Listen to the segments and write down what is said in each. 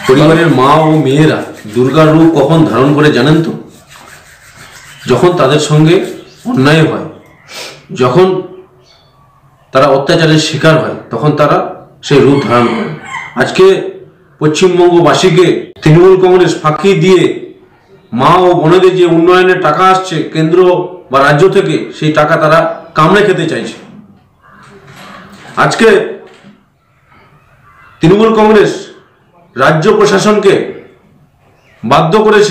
পরিবারের মা ও মেয়েরা দুর্গার রূপ কখন ধারণ করে জানেন তো? যখন তাদের সঙ্গে অন্যায় হয়, যখন তারা অত্যাচারের শিকার হয়, তখন তারা সেই রূপ ধারণ করে। আজকে পশ্চিমবঙ্গবাসীকে তৃণমূল কংগ্রেস ফাঁকি দিয়ে মা ও বোনেদের যে উন্নয়নের টাকা আসছে কেন্দ্র বা রাজ্য থেকে, সেই টাকা তারা কামড়ে খেতে চাইছে। আজকে তৃণমূল কংগ্রেস রাজ্য প্রশাসনকে বাধ্য করেছে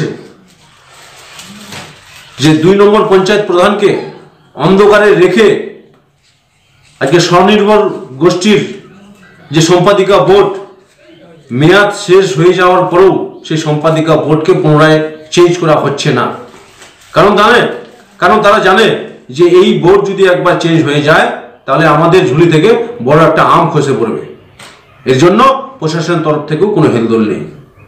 যে 2 নম্বর পঞ্চায়েত প্রধানকে অন্ধকারে রেখে আজকে স্বনির্ভর গোষ্ঠীর যে সম্পাদিকা বোর্ড মেয়াদ শেষ হয়ে যাওয়ার পরেও সেই সম্পাদিকা বোর্ডকে পুনরায় চেঞ্জ করা হচ্ছে না। কারণ তারা জানে যে এই বোর্ড যদি একবার চেঞ্জ হয়ে যায় তাহলে আমাদের ঝুলি থেকে বড় একটা আম খসে পড়বে। এর জন্য প্রশাসনের তরফ থেকেও কোনো হেলদোল নেই।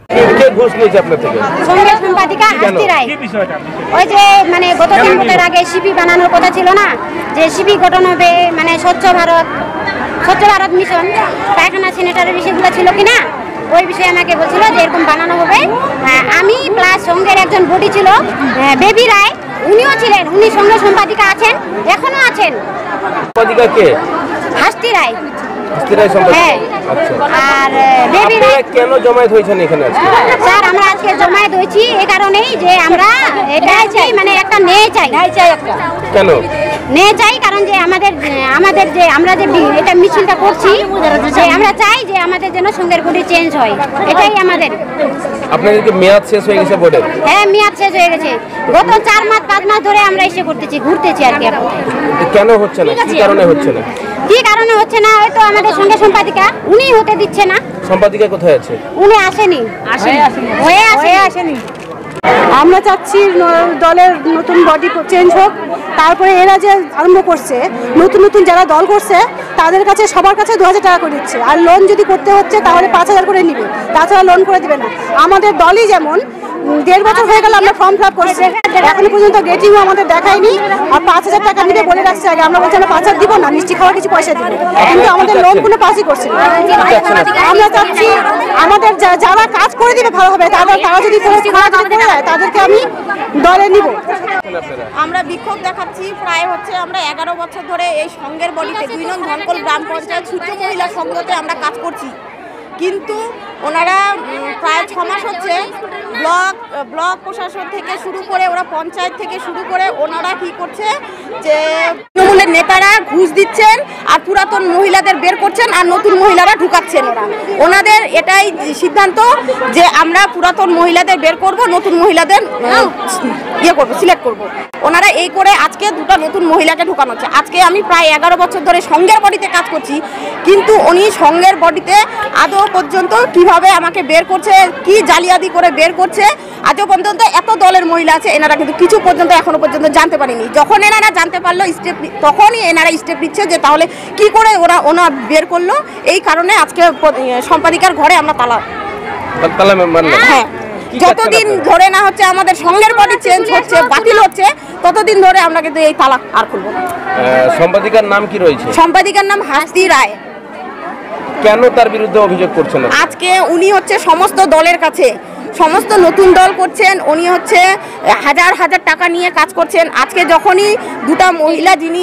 ওই যে মানে গত 3 বছর আগে শিপি বানানোর কথা ছিল না, যে শিপি গঠন হবে, মানে স্বচ্ছ ভারত মিশন, পায়খানা স্যানিটারি বিষয়গুলো ছিল কিনা, ওই বিষয়ে আমাকে বলছিল যে এরকম বানানো হবে। আমি প্লাস সঙ্গের একজন বডি ছিল বেবি রায়, উনিও ছিলেন, উনি সঙ্গে সম্পাদিকা আছেন, এখনো আছেন। সম্পাদিকা কে? হাস্তি রায়। হ্যাঁ। আর বেবি রায় কেন জমায়েত হয়েছেন এখানে আজকে? স্যার আমরা আজকে জমায়েত হয়েছি এই কারণেই যে আমরা এটা চাই, মানে একটা ন্যায় চাই। একটা কেন ন্যায় চাই? কারণ যে আমাদের যে আমরা যে এটা মিছিলটা করছি, যে আমরা চাই যে আমাদের যেন সঙ্গের বডি চেঞ্জ হয়, এটাই আমাদের। আপনাদের কি মেয়াদ শেষ হয়ে গেছে বোর্ডের? হ্যাঁ, মেয়াদ শেষ হয়ে গেছে। গত 4 মাস 5 মাস ধরে আমরা এসে ঘুরতেছি আর কি। কেন হচ্ছে না? কি কারণে হচ্ছে না? কি কারণে হচ্ছে না? হয়তো আমাদের সঙ্গে সম্পাদিকা উনি হতে দিচ্ছে না। সম্পাদিকা কোথায় আছে? উনি আসেনি। আমরা চাচ্ছি দলের নতুন বডি চেঞ্জ হোক। তারপরে এরা যে আরম্ভ করছে, নতুন নতুন যারা দল করছে তাদের কাছে সবার কাছে 2000 টাকা করে দিচ্ছে, আর লোন যদি করতে হচ্ছে তাহলে 5000 করে নিবে, তাছাড়া লোন করে দিবে না। আমাদের দলই যেমন 1.5 বছর হয়ে গেল আমরা ফর্ম ফিল আপ করছি, এখনো পর্যন্ত গেটিংও আমাদের দেখায়নি, আর 5000 টাকা নিবে বলে রাখছে আগে। আমরা বলছি আমরা 5000 দিব না, মিষ্টি খাওয়ার কিছু পয়সা দিব, কিন্তু আমাদের লোন কোনো পাসই করছে না। আমরা চাচ্ছি আমাদের যারা কাজ করে দিবে ভালোভাবে, তারা যদি তাদেরকে আমি দলে নিব। আমরা বিক্ষোভ দেখাচ্ছি প্রায় আমরা 11 বছর ধরে এই সংঘের বডিতে 2 নং ধনকল গ্রাম পঞ্চায়েত সূর্য মহিলা সংঘতে আমরা কাজ করছি, কিন্তু ওনারা প্রায় 6 মাস হচ্ছে ব্লক প্রশাসন থেকে শুরু করে ওরা পঞ্চায়েত থেকে শুরু করে ওনারা কি করছে যে তৃণমূলের নেতারা ঘুষ দিচ্ছেন আর পুরাতন মহিলাদের বের করছেন আর নতুন মহিলারা ঢুকাচ্ছেন। ওনাদের এটাই সিদ্ধান্ত যে আমরা পুরাতন মহিলাদের বের করব, নতুন মহিলাদের সিলেক্ট করব। ওনারা এই করে আজকে 2টা নতুন মহিলাকে ঢুকানো হচ্ছে। আজকে আমি প্রায় 11 বছর ধরে সংঘের বডিতে কাজ করছি, কিন্তু উনি সংঘের বডিতে আদৌ পর্যন্ত কিভাবে আমাকে বের করছে, কি জালিয়াতি করে বের করছে, আজও পর্যন্ত এত দলের মহিলা আছে এনারা কিন্তু কিছু পর্যন্ত এখনো পর্যন্ত জানতে পারেনি। যখন এনারা জানতে পারলো তখনই এনারা স্টেপ নিচ্ছে যে তাহলে কি করে ওরা বের করলো। এই কারণে আজকে সম্পাদিকার ঘরে আমরা তালা মারলাম। হ্যাঁ, যতদিন ধরে না হচ্ছে আমাদের সংঘের বডি চেঞ্জ হচ্ছে, বাতিল হচ্ছে, ততদিন ধরে আমরা কিন্তু এই তালা আর খুলবো না। সম্পাদিকার নাম কি রয়েছে? সম্পাদিকার নাম হাস্তি রায়। কেন তার বিরুদ্ধে অভিযোগ করছেন? আজকে উনি সমস্ত দলের কাছে সমস্ত নতুন দল করছেন, উনি হাজার হাজার টাকা নিয়ে কাজ করছেন। আজকে যখনই 2টা মহিলা যিনি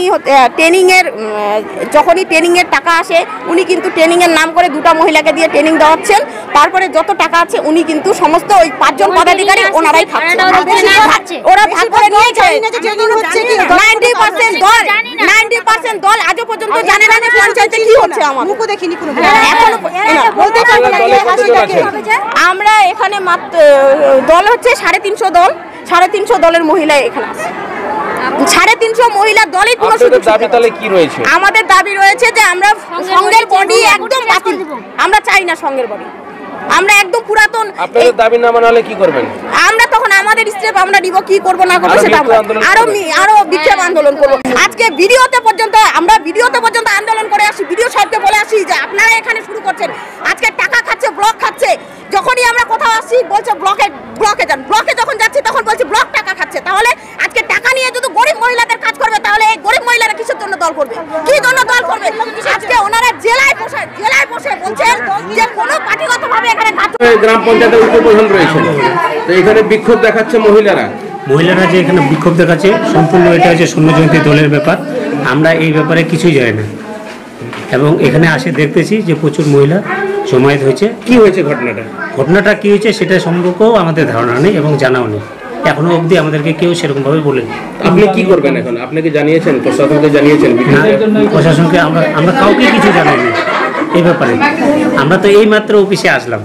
ট্রেনিংয়ের টাকা আসে, উনি কিন্তু ট্রেনিংয়ের নাম করে 2টা মহিলাকে দিয়ে ট্রেনিং দেওয়াচ্ছেন। তারপরে যত টাকা আছে উনি কিন্তু সমস্ত ওই 5 জন পদাধিকারী ওনারাই খাচ্ছেন, ওরা ভাগ করে নিয়েছে। 90% দল আজও পর্যন্ত জানে না যে পঞ্চায়েতে কি হচ্ছে। আমরা এখানে দল হচ্ছে 350 দল, 350 দলের মহিলা এখানে আছে। 350 মহিলা দলে কোনো দাবি তাহলে কি রয়েছে? আমাদের দাবি রয়েছে যে আমরা সংঘের বডি একদম বাতিল, আমরা চাই না সংঘের বডি, আমরা একদম পুরাতন। আপনাদের দাবি না মানলে কি করবেন? আমরা তখন আমাদের স্টেপ আমরা নিব, কি করব না করব সেটা আরো বিক্ষোভ আন্দোলন করব। আজকে ভিডিওতে পর্যন্ত আন্দোলন করে আসি, ভিডিও সাহেবকে বলে আসি যে আপনারা এখানে শুরু করছেন, আজকে টাকা খাচ্ছে, ব্লক খাচ্ছে। যখনই আমরা কোথাও আসি বলছে ব্লকে যান, ব্লকে যখন যাচ্ছি তখন বলছে ব্লক টাকা খাচ্ছে। তাহলে আজকে টাকা নিয়ে যদি গরিব মহিলাদের কাজ করবে, তাহলে এই গরিব মহিলারা কিসের জন্য দল করবে, কি জন্য দল করবে? আজকে ওনারা জেলায় বসে বলছেন যে কোনো পার্টিগতভাবে এখানে কাজ গ্রাম পঞ্চায়েতের উপপ্রধান রয়েছেন, তো এখানে বিক্ষোভ দেখাচ্ছে মহিলারা। মহিলারা যে এখানে বিক্ষোভ দেখাচ্ছে সম্পূর্ণ এটা হচ্ছে শূন্যজয়ন্তী দলের ব্যাপার। আমরা এই ব্যাপারে কিছুই জানি না এবং এখানে আসে দেখতেছি যে প্রচুর মহিলা জমায়েত হয়েছে। কি হয়েছে ঘটনাটা কি হয়েছে সেটা সম্পর্কেও আমাদের ধারণা নেই এবং জানাও নেই, এখনো অবধি আমাদেরকে কেউ সেরকমভাবে বলেনি। আপনি কি করবেন এখন? আপনি কি জানিয়েছেন, প্রশাসনকে জানিয়েছেন? প্রশাসনকে আমরা কাউকে কিছু জানাইনি এই ব্যাপারে। আমরা তো এই মাত্র অফিসে আসলাম।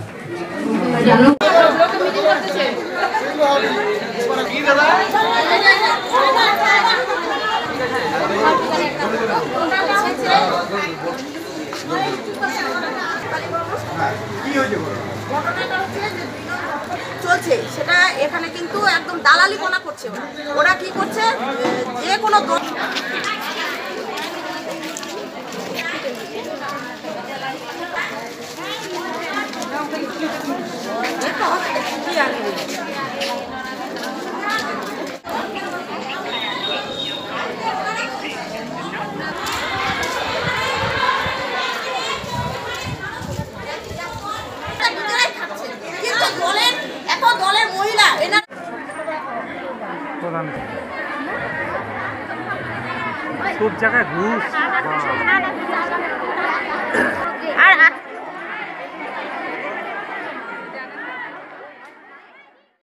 চলছে সেটা এখানে কিন্তু একদম দালালিপনা করছে। ওরা কি করছে, যে কোনো দলের মহিলা সব জায়গায় ঘুষ আর